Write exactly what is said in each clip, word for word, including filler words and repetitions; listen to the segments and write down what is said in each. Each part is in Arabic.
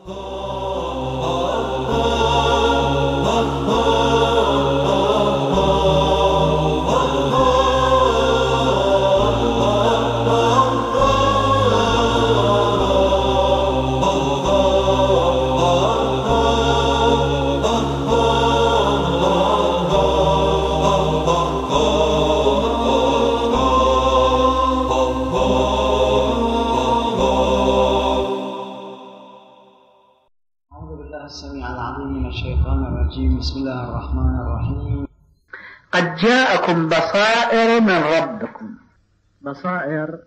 بسم الله الرحمن الرحيم. قد جاءكم بصائر من ربكم. بصائر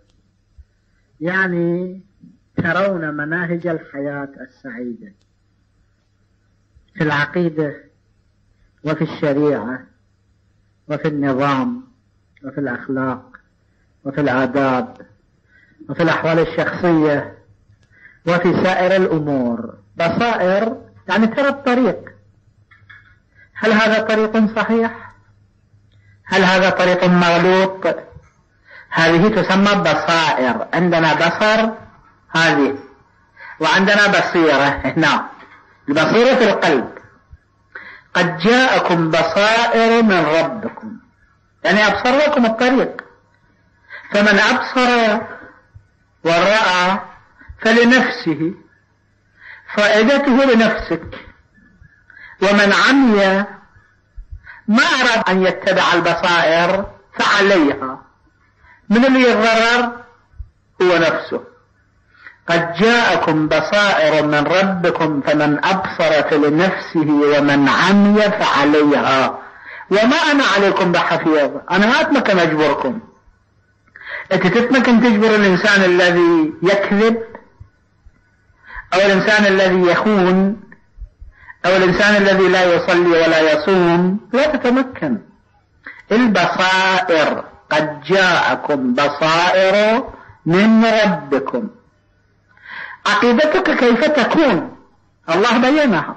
يعني ترون مناهج الحياة السعيدة في العقيدة وفي الشريعة وفي النظام وفي الأخلاق وفي الآداب وفي الأحوال الشخصية وفي سائر الأمور. بصائر يعني ترى الطريق، هل هذا طريق صحيح؟ هل هذا طريق مغلوط؟ هذه تسمى بصائر. عندنا بصر هذه، وعندنا بصيرة هنا. البصيرة في القلب. قد جاءكم بصائر من ربكم، يعني أبصر لكم الطريق. فمن أبصر ورأى فلنفسه، فائدته لنفسك. ومن عمي ما أراد أن يتبع البصائر فعليها، من اللي يتضرر هو نفسه. قد جاءكم بصائر من ربكم فمن أبصر فلنفسه ومن عمي فعليها وما أنا عليكم بحفيظ. أنا ما أتمكن أجبركم. أنت تتمكن تجبر الإنسان الذي يكذب أو الإنسان الذي يخون أو الإنسان الذي لا يصلي ولا يصوم؟ لا تتمكن. البصائر قد جاءكم بصائر من ربكم. عقيدتك كيف تكون؟ الله بينها.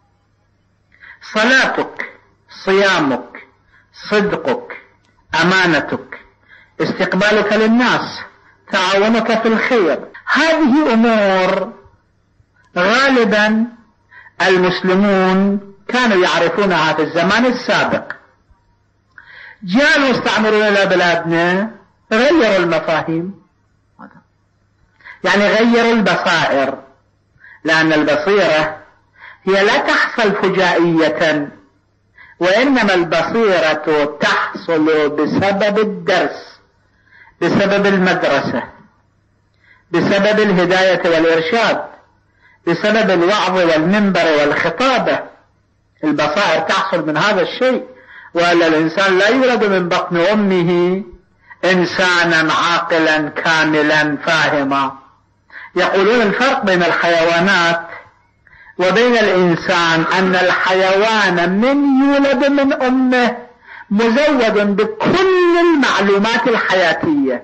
صلاتك، صيامك، صدقك، أمانتك، استقبالك للناس، تعاونك في الخير، هذه أمور غالبا المسلمون كانوا يعرفونها في الزمان السابق. جاء المستعمرون إلى بلادنا غيروا المفاهيم، يعني غيروا البصائر، لأن البصيرة هي لا تحصل فجائية، وإنما البصيرة تحصل بسبب الدرس، بسبب المدرسة، بسبب الهداية والإرشاد، بسبب الوعظ والمنبر والخطابة. البصائر تحصل من هذا الشيء، وألا الإنسان لا يولد من بطن أمه إنسانا عاقلا كاملا فاهما. يقولون الفرق بين الحيوانات وبين الإنسان أن الحيوان من يولد من أمه مزود بكل المعلومات الحياتية.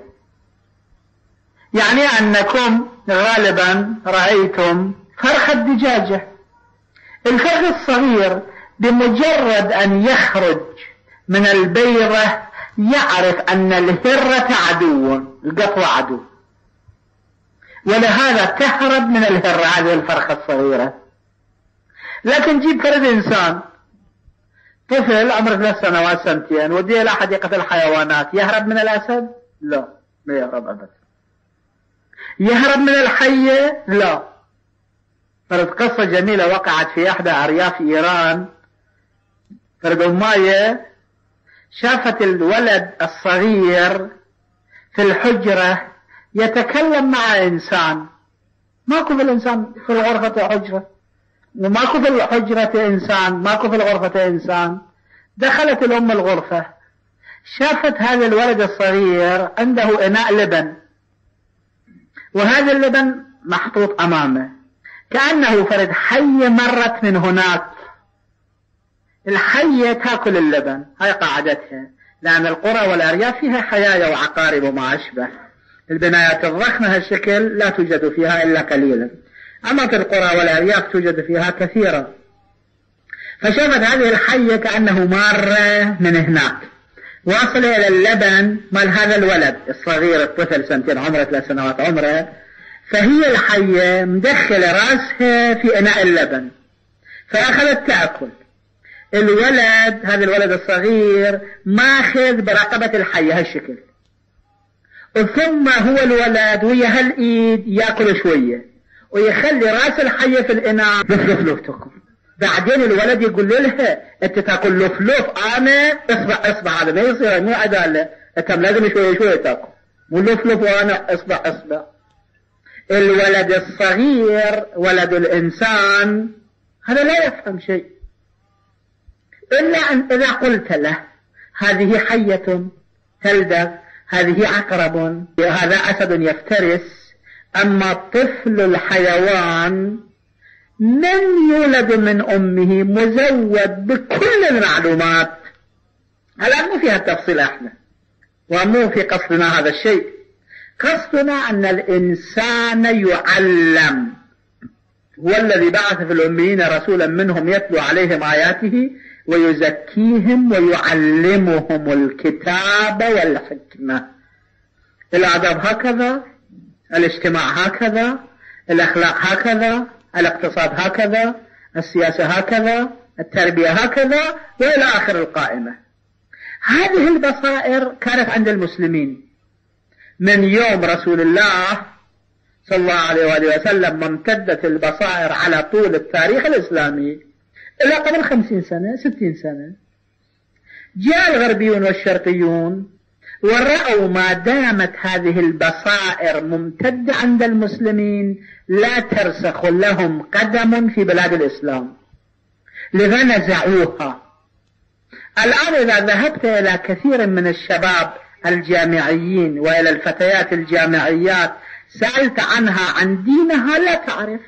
يعني أنكم غالبا رأيتم فرخ الدجاجة. الفرخ الصغير بمجرد أن يخرج من البيضة يعرف أن الهرة عدو، القطوة عدو، ولهذا تهرب من الهرة هذه الفرخة الصغيرة. لكن جيب فرد إنسان طفل عمره ثلاث سنوات سنتين وديه إلى حديقة الحيوانات، يهرب من الأسد؟ لا، لا يهرب أبدا. يهرب من الحية؟ لا. فرد قصة جميلة وقعت في إحدى أرياف إيران. فرد أماية شافت الولد الصغير في الحجرة يتكلم مع إنسان. ماكو في الإنسان في الغرفة حجرة، وماكو في الحجرة إنسان، ماكو في الغرفة إنسان. دخلت الأم الغرفة، شافت هذا الولد الصغير عنده إناء لبن، وهذا اللبن محطوط أمامه كأنه فرد حية مرت من هناك. الحية تأكل اللبن، هاي قاعدتها، لأن القرى والأرياف فيها حيايا وعقارب وما أشبه. البنايات الضخمة هالشكل لا توجد فيها إلا قليلا، أما في القرى والأرياف توجد فيها كثيرا. فشافت هذه الحية كأنه مارة من هناك، واصل إلى اللبن مال هذا الولد الصغير الطفل سنتين عمره ثلاث سنوات عمره، فهي الحية مدخلة راسها في إناء اللبن فأخذت تأكل. الولد هذا الولد الصغير ماخذ برقبة الحية هالشكل، ثم هو الولد ويا هالإيد يأكل شوية ويخلي راس الحية في الإناء لف لف لف تاكل. بعدين الولد يقول لها انت تاكل لف لف، انا اصبع اصبع، هذا ما يصير، مو عدالة، انت لازم شوية شوية تاكل، مو لف لف وانا اصبع اصبع. الولد الصغير ولد الإنسان هذا لا يفهم شيء إلا أن إذا قلت له هذه حية تلدغ، هذه عقرب، هذا أسد يفترس. أما الطفل الحيوان من يولد من أمه مزود بكل المعلومات. هلا مو فيها التفصيل احنا، ومو في قصدنا هذا الشيء. قصدنا أن الإنسان يعلم، هو الذي بعث في الأميين رسولا منهم يتلو عليهم آياته ويزكيهم ويعلمهم الكتاب والحكمة. الآداب هكذا، الاجتماع هكذا، الأخلاق هكذا، الاقتصاد هكذا، السياسة هكذا، التربية هكذا، وإلى آخر القائمة. هذه البصائر كانت عند المسلمين من يوم رسول الله صلى الله عليه وآله وسلم، ممتدت البصائر على طول التاريخ الإسلامي إلى قبل خمسين سنة ستين سنة. جاء الغربيون والشرقيون ورأوا ما دامت هذه البصائر ممتدة عند المسلمين لا ترسخ لهم قدم في بلاد الإسلام، لذا نزعوها. الآن إذا ذهبت إلى كثير من الشباب الجامعيين وإلى الفتيات الجامعيات سألت عنها عن دينها لا تعرف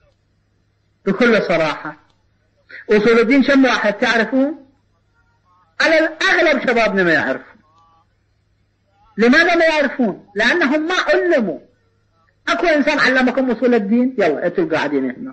بكل صراحة. أصول الدين كم واحد تعرفون؟ على الأغلب شبابنا ما يعرفون. لماذا ما يعرفون؟ لأنهم ما علموا. أكو إنسان علمكم أصول الدين؟ يلا أنتوا قاعدين هنا.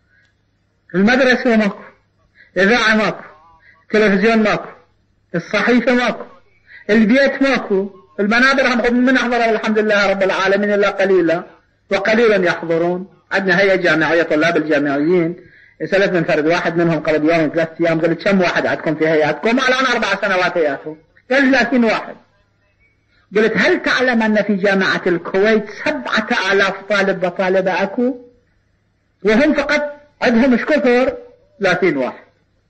المدرسة ماكو، إذاعة ماكو، تلفزيون ماكو، الصحيفة ماكو، البيت ماكو، المنابر هم من أحضرها الحمد لله رب العالمين إلا قليلا وقليلا يحضرون. عندنا هيئة جامعية طلاب الجامعيين، سألت من فرد واحد منهم قبل يوم ثلاث أيام، قلت كم واحد عندكم في هيئتكم؟ الآن أربع سنوات هيئته، قال ثلاثين واحد. قلت هل تعلم أن في جامعة الكويت سبعة آلاف طالب وطالبة أكو، وهم فقط عندهم مش كثر ثلاثين واحد.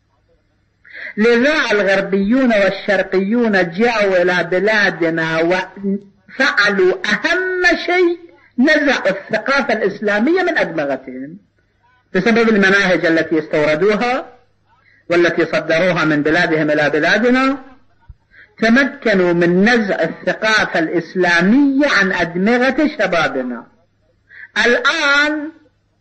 لذا الغربيون والشرقيون جاءوا إلى بلادنا وفعلوا أهم شيء، نزعوا الثقافة الإسلامية من أدمغتهم بسبب المناهج التي استوردوها والتي صدروها من بلادهم إلى بلادنا. تمكنوا من نزع الثقافة الإسلامية عن أدمغة شبابنا. الآن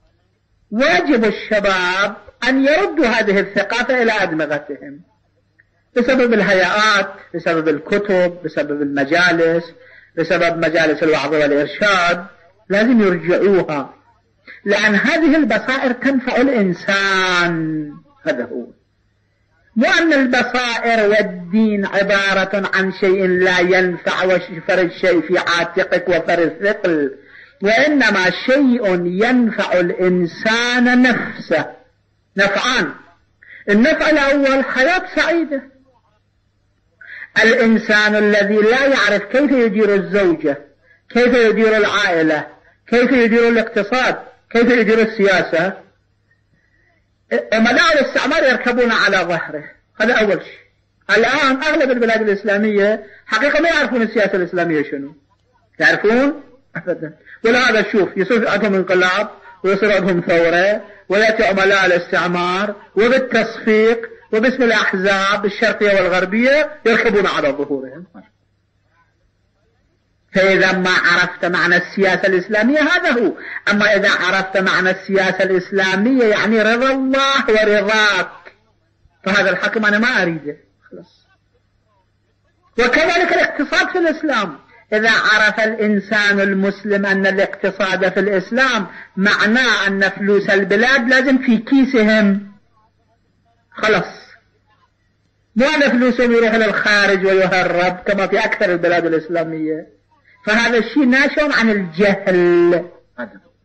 واجب الشباب أن يردوا هذه الثقافة إلى أدمغتهم بسبب الهيئات، بسبب الكتب، بسبب المجالس، بسبب مجالس الوعظ والإرشاد. لازم يرجعوها، لأن هذه البصائر تنفع الإنسان. هذا هو، مو أن البصائر والدين عبارة عن شيء لا ينفع وفر الشيء في عاتقك وفر الثقل، وإنما شيء ينفع الإنسان نفسه. نفعان. النفع الأول حياة سعيدة. الإنسان الذي لا يعرف كيف يدير الزوجة، كيف يدير العائلة، كيف يدير الاقتصاد، كيف يدير السياسة، ملاعب الاستعمار يركبون على ظهره. هذا أول شيء. الآن أغلب البلاد الإسلامية حقيقة ما يعرفون السياسة الإسلامية شنو. يعرفون؟ أبدا. ولا هذا شوف يصير عندهم انقلاب ويصير عندهم ثورة ويأتي عملاء الاستعمار وبالتصفيق وباسم الأحزاب الشرقية والغربية يركبون على ظهورهم. فإذا ما عرفت معنى السياسة الإسلامية هذا هو. أما إذا عرفت معنى السياسة الإسلامية يعني رضا الله ورضاك، فهذا الحكم أنا ما أريده خلاص. وكذلك الاقتصاد في الإسلام. إذا عرف الإنسان المسلم أن الاقتصاد في الإسلام معناه أن فلوس البلاد لازم في كيسهم خلاص، مو أن فلوسهم يروح للخارج ويهرب كما في أكثر البلاد الإسلامية. فهذا الشيء ناشئ عن الجهل.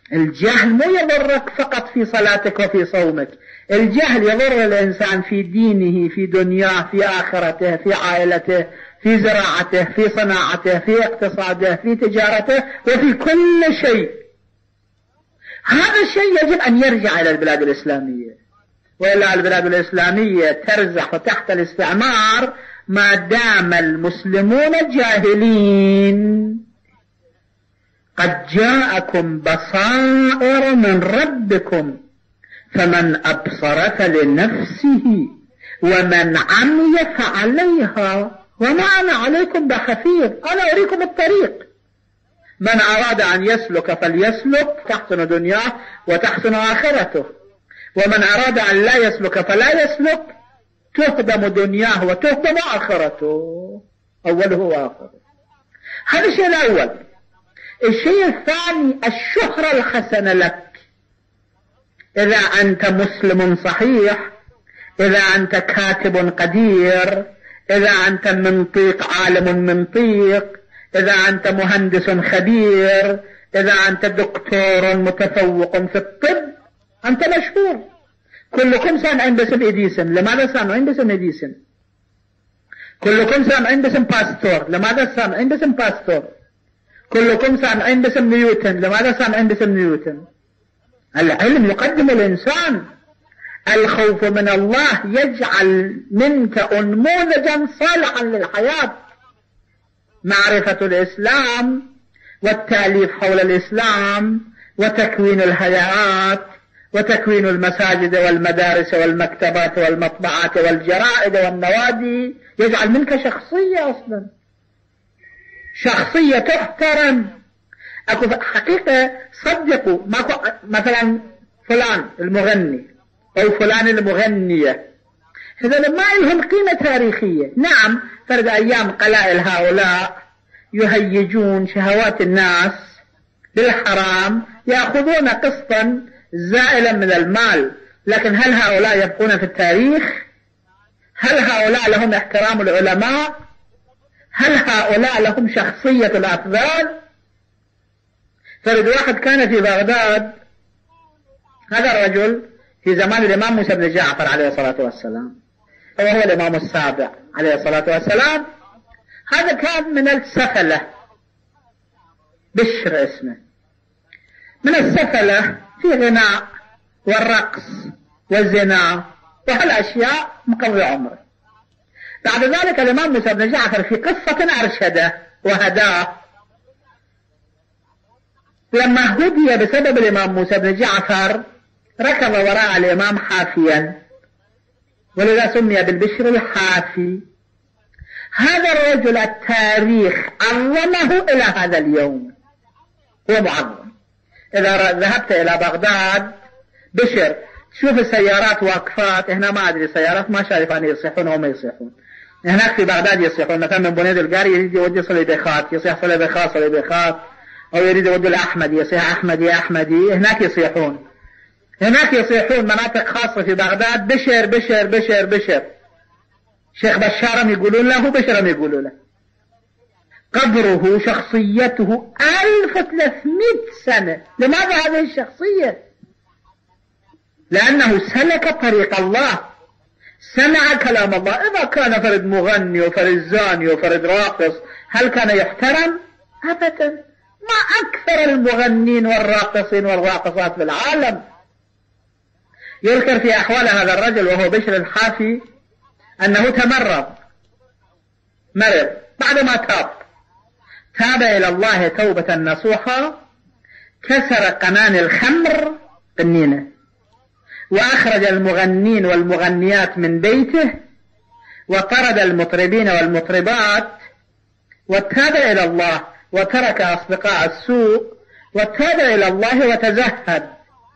الجهل مو يضرك فقط في صلاتك وفي صومك، الجهل يضر الإنسان في دينه، في دنياه، في آخرته، في عائلته، في زراعته، في صناعته، في اقتصاده، في تجارته، وفي كل شيء. هذا الشيء يجب أن يرجع إلى البلاد الإسلامية، وإلا البلاد الإسلامية ترزح تحت الاستعمار ما دام المسلمون جاهلين. قد جاءكم بصائر من ربكم فمن أبصر فلنفسه ومن عمي فعليها وما أنا عليكم بحفيظ، أنا أريكم الطريق. من أراد أن يسلك فليسلك تحسن دنياه وتحسن آخرته، ومن أراد أن لا يسلك فلا يسلك تهدم دنياه وتهدم آخرته، أوله وآخره. هذا الشيء الأول. الشيء الثاني الشهرة الحسنة لك. إذا أنت مسلم صحيح، إذا أنت كاتب قدير، إذا أنت منطيق عالم منطيق، إذا أنت مهندس خبير، إذا أنت دكتور متفوق في الطب، أنت مشهور. كلكم سامعين باسم إديسون. لماذا سامعين باسم إديسون؟ كلكم سامعين باسم باستور. لماذا سامعين باسم باستور؟ كلكم سامعين باسم نيوتن. لماذا سامعين باسم نيوتن؟ العلم يقدم الإنسان. الخوف من الله يجعل منك نموذجا صالحا للحياة. معرفة الإسلام والتأليف حول الإسلام وتكوين الهيئات وتكوين المساجد والمدارس والمكتبات والمطبعات والجرائد والنوادي يجعل منك شخصية أصلا، شخصية تحترم. أكو حقيقة صدقوا، مثلا فلان المغني أو فلان المغنية، هذا ما لهم قيمة تاريخية. نعم فرد أيام قلائل هؤلاء يهيجون شهوات الناس بالحرام، يأخذون قسطا زائلا من المال، لكن هل هؤلاء يبقون في التاريخ؟ هل هؤلاء لهم احترام العلماء؟ هل هؤلاء لهم شخصية الأفضال؟ فرد واحد كان في بغداد، هذا الرجل في زمان الإمام موسى بن جعفر عليه الصلاة والسلام، وهو الإمام السابع عليه الصلاة والسلام. هذا كان من السفلة، بشر اسمه، من السفلة في غناء والرقص والزنا وهالأشياء مقضي عمره. بعد ذلك الإمام موسى بن جعفر في قصة أرشده وهداه. لما هدي بسبب الإمام موسى بن جعفر ركض وراء الإمام حافيا، ولذا سمي بالبشر الحافي. هذا الرجل التاريخ عظمه إلى هذا اليوم، هو معظم. إذا ذهبت إلى بغداد بشر شوف السيارات واقفات، هنا ما أدري السيارات ما شايف أن يصيحون أو ما يصيحون. هناك في بغداد يصيحون، مثلا من بنيد القاري يريد يودي صليبيخات يصيح صليبيخات صليبيخات، أو يريد يودي الأحمدي يصيح أحمدي أحمدي، هناك يصيحون. هناك يصيحون مناطق خاصة في بغداد بشر بشر بشر بشر. شيخ بشارم يقولون له، بشرم يقولون له. قدره شخصيته ألف وثلاثمائة سنة. لماذا هذه الشخصية؟ لأنه سلك طريق الله، سمع كلام الله. إذا كان فرد مغني وفرد زاني وفرد راقص هل كان يحترم؟ أبدا. ما أكثر المغنين والراقصين والراقصات في العالم. يذكر في أحوال هذا الرجل وهو بشر الحافي أنه تمرض، مرض، بعدما تاب تاب إلى الله توبة نصوحا، كسر قنان الخمر قنينة، وأخرج المغنين والمغنيات من بيته، وطرد المطربين والمطربات، وتاب إلى الله وترك أصدقاء السوء، وتاب إلى الله وتزهد.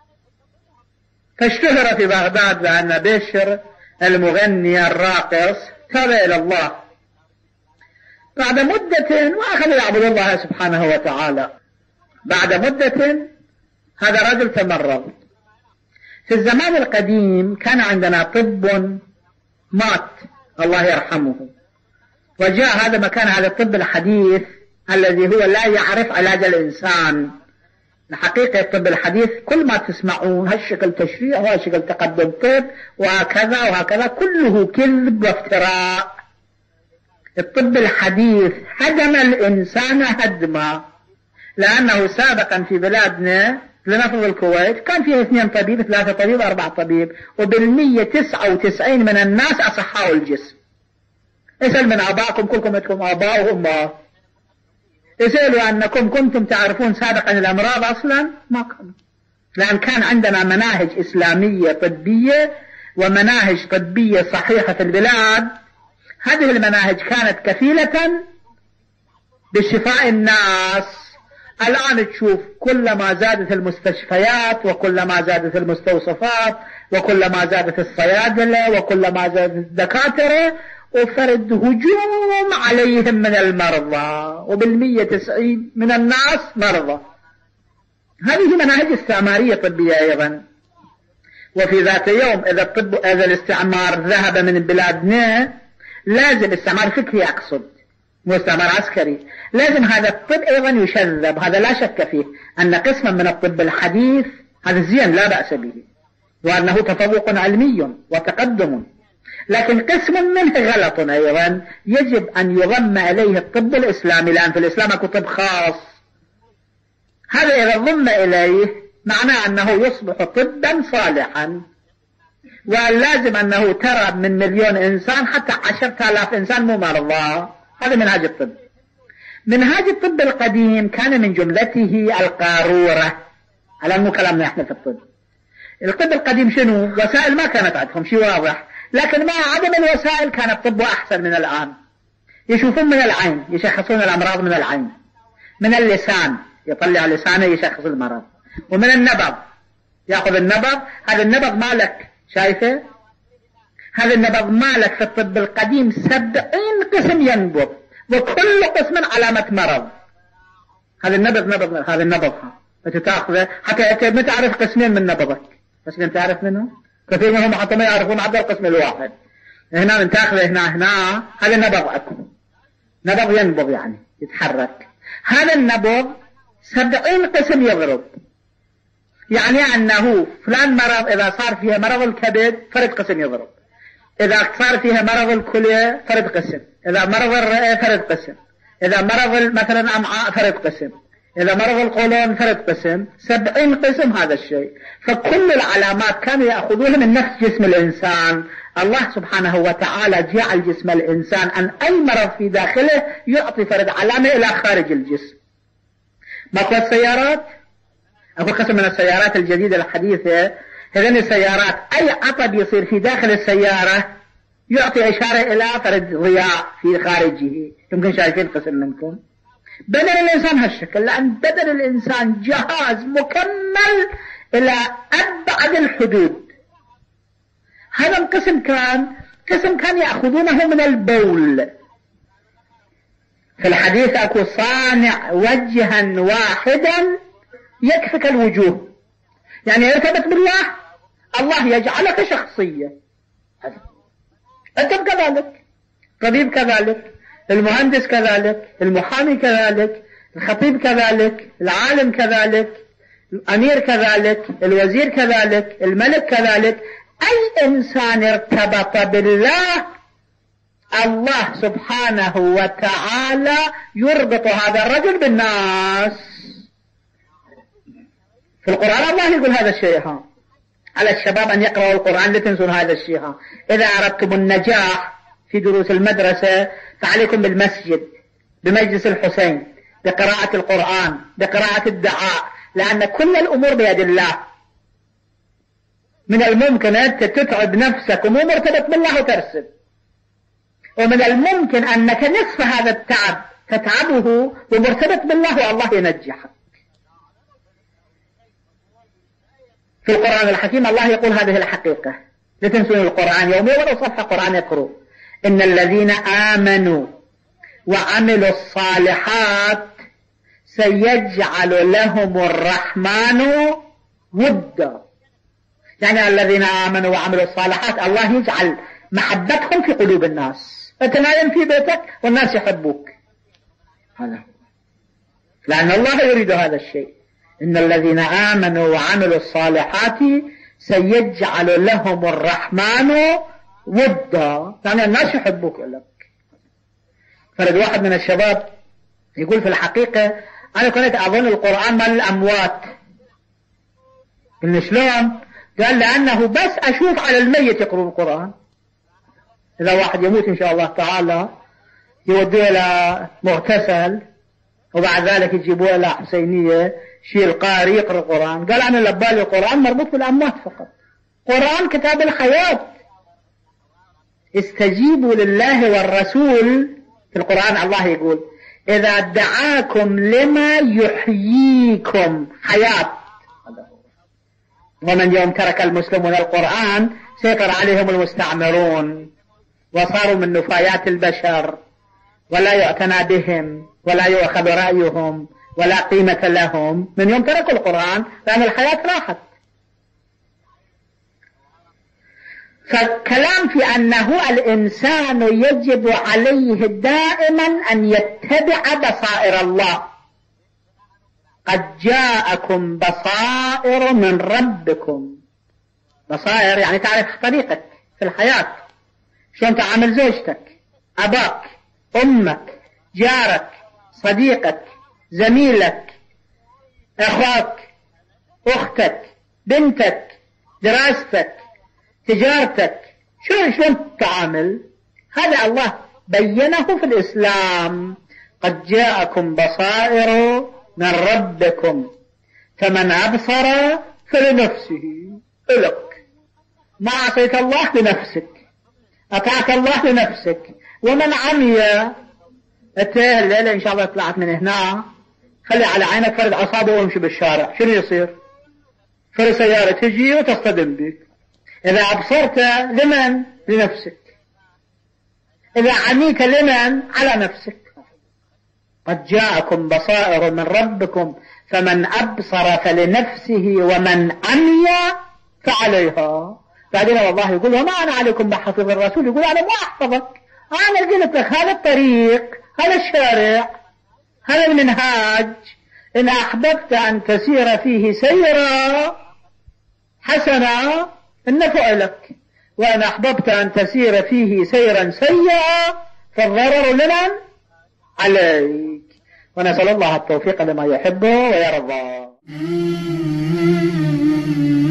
فاشتهر في بغداد بأن بشر المغني الراقص تاب إلى الله. بعد مدة وأخذ يعبد الله سبحانه وتعالى. بعد مدة هذا رجل تمرض. في الزمان القديم كان عندنا طب مات الله يرحمه، وجاء هذا مكان هذا الطب الحديث الذي هو لا يعرف علاج الإنسان، الحقيقة الطب الحديث كل ما تسمعون هالشكل تشريع وهالشكل تقدم طب وهكذا وهكذا كله كذب وافتراء. الطب الحديث هدم الإنسان هدما، لأنه سابقا في بلادنا لنفرض الكويت كان فيها اثنين طبيب ثلاثة طبيب أربعة طبيب، وبالمية تسعة وتسعين من الناس أصحاء الجسم. اسأل من آبائكم كلكم عندكم آباء وأمهات، اسألوا أنكم كنتم تعرفون سابقا الأمراض أصلا؟ ما كانوا، لأن كان عندنا مناهج إسلامية طبية ومناهج طبية صحيحة في البلاد. هذه المناهج كانت كفيلة بشفاء الناس. الآن تشوف كلما زادت المستشفيات وكلما زادت المستوصفات وكلما زادت الصيادلة وكلما زادت الدكاترة وفرد هجوم عليهم من المرضى، وبالمية تسعين من الناس مرضى. هذه مناهج استعمارية طبية أيضا. وفي ذات يوم إذا الطب إذا الاستعمار ذهب من بلادنا، لازم استعمار فكري أقصد مو استعمار عسكري، لازم هذا الطب أيضا يشذب. هذا لا شك فيه أن قسما من الطب الحديث هذا زين لا بأس به، وأنه تفوق علمي وتقدم، لكن قسم منه غلط أيضا يجب أن يضم إليه الطب الإسلامي، لأن في الإسلام أكو طب خاص. هذا إذا ضم إليه معناه أنه يصبح طبا صالحا، واللازم أنه ترى من مليون إنسان حتى عشرة آلاف إنسان مو مرضى. هذا منهاج الطب. منهاج الطب القديم كان من جملته القارورة، على مو كلامنا احنا في الطب. الطب القديم شنو؟ وسائل ما كانت عندهم شيء واضح، لكن مع عدم الوسائل كان الطب أحسن من الآن. يشوفون من العين، يشخصون الأمراض من العين، من اللسان يطلع لسانه يشخص المرض، ومن النبض يأخذ النبض. هذا النبض مالك شايفه؟ هذا النبض مالك في الطب القديم سبعين قسم ينبض، وكل قسم علامة مرض. هذا النبض نبض، هذا النبض انت تاخذه حتى انت ما تعرف قسمين من نبضك، بس انت تعرف منه. كثير منهم حتى ما يعرفون عدد القسم الواحد. هنا انت تاخذه هنا هنا، هذا النبض اكو نبض ينبض يعني يتحرك. هذا النبض سبعين قسم يضرب، يعني أنه فلان مرض إذا صار فيها مرض الكبد فرد قسم يضرب، إذا صار فيها مرض الكلى فرد قسم، إذا مرض الرئة فرد قسم، إذا مرض مثلا الأمعاء فرد قسم، إذا مرض القولون فرد قسم. سبعين قسم هذا الشيء. فكل العلامات كانوا يأخذونها من نفس جسم الإنسان. الله سبحانه وتعالى جعل جسم الإنسان أن أي مرض في داخله يعطي فرد علامة إلى خارج الجسم. ماكو السيارات، أكو قسم من السيارات الجديدة الحديثة، هذين السيارات أي عطب يصير في داخل السيارة يعطي إشارة إلى فرد ضياء في خارجه. يمكن شايفين قسم منكم. بدن الإنسان هالشكل، لأن بدن الإنسان جهاز مكمل إلى أبعد الحدود. هذا القسم كان قسم كان يأخذونه من البول. في الحديث أكو صانع وجها واحدا يكفك الوجوه، يعني يرتبط بالله الله يجعلك شخصية. أنت كذلك، طبيب كذلك، المهندس كذلك، المحامي كذلك، الخطيب كذلك، العالم كذلك، الأمير كذلك، الوزير كذلك، الملك كذلك. أي إنسان ارتبط بالله الله سبحانه وتعالى يربط هذا الرجل بالناس. في القرآن الله يقول هذا الشيء. ها على الشباب أن يقرأوا القرآن، لا تنسون هذا الشيء. ها إذا أردتم النجاح في دروس المدرسة فعليكم بالمسجد، بمجلس الحسين، بقراءة القرآن، بقراءة الدعاء، لأن كل الأمور بيد الله. من الممكن أنت تتعب نفسك ومو مرتبط بالله وترسل، ومن الممكن أنك نصف هذا التعب تتعبه ومرتبط بالله والله ينجحك. في القرآن الحكيم الله يقول هذه الحقيقة، لا تنسون القرآن يومي ولو صفحة قرآن يقروا. إن الذين آمنوا وعملوا الصالحات سيجعل لهم الرحمن ودا. يعني الذين آمنوا وعملوا الصالحات الله يجعل محبتهم في قلوب الناس. أنت نايم في بيتك والناس يحبوك، هذا لأن الله يريد هذا الشيء. إن الذين آمنوا وعملوا الصالحات سيجعل لهم الرحمن ودا، يعني الناس يحبوك لك. فرد واحد من الشباب يقول في الحقيقة أنا كنت أظن القرآن مال الأموات. قلنا شلون؟ قال لأنه بس أشوف على الميت يقرؤون القرآن. إذا واحد يموت إن شاء الله تعالى يودوه إلى مغتسل وبعد ذلك يجيبوه إلى حسينية شيء القارئ يقرأ القرآن. قال أنا لبالي القرآن مربوط بالأموات فقط. قرآن كتاب الحياة. استجيبوا لله والرسول. في القرآن الله يقول إذا دعاكم لما يحييكم حياة. ومن يوم ترك المسلمون القرآن سيطر عليهم المستعمرون وصاروا من نفايات البشر ولا يعتنى بهم ولا يؤخذ رأيهم ولا قيمة لهم من يوم تركوا القرآن، لأن الحياة راحت. فالكلام في أنه الإنسان يجب عليه دائما أن يتبع بصائر الله. قد جاءكم بصائر من ربكم. بصائر يعني تعرف طريقك في الحياة، شلون تعامل زوجتك، أباك، أمك، جارك، صديقك، زميلك، أخوك، أختك، بنتك، دراستك، تجارتك، شلون شلون تعامل. هذا الله بينه في الإسلام. قد جاءكم بصائر من ربكم فمن أبصر فلنفسه. لك ما عصيت الله لنفسك، أطعت الله لنفسك. ومن عمي أتيه الليلة إن شاء الله طلعت من هنا خلي على عينك فرد أصابه وامشي بالشارع، شنو يصير؟ فرد سيارة تجي وتصطدم بك. إذا أبصرت لمن؟ لنفسك. إذا عميت لمن؟ على نفسك. قد جاءكم بصائر من ربكم فمن أبصر فلنفسه ومن عمي فعليها. بعدين والله يقول وما أنا عليكم بحفظ الرسول. يقول أنا ما أحفظك، أنا قلت لك هذا الطريق، هذا الشارع، هذا المنهاج. إن أحببت أن تسير فيه سيرا حسنا النفع لك، وإن أحببت أن تسير فيه سيرا سيئا فالضرر لمن؟ عليك. ونسأل الله التوفيق لما يحبه ويرضى.